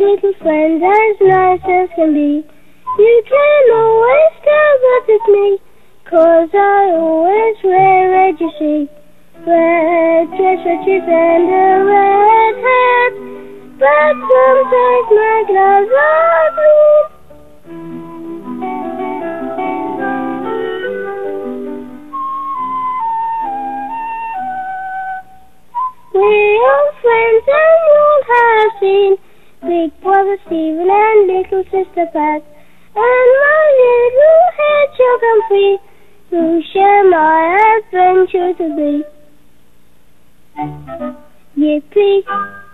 little friends as nice as can be. You can always tell that it's me, 'cause I always wear red, you see. Red dress, red shoes and a red hat, but sometimes my gloves are green. We're all friends and you'll have seen Big Brother Stephen and Little Sister Pat, and my little hedgehog Humphrey, who share my adventure to be. Yippee!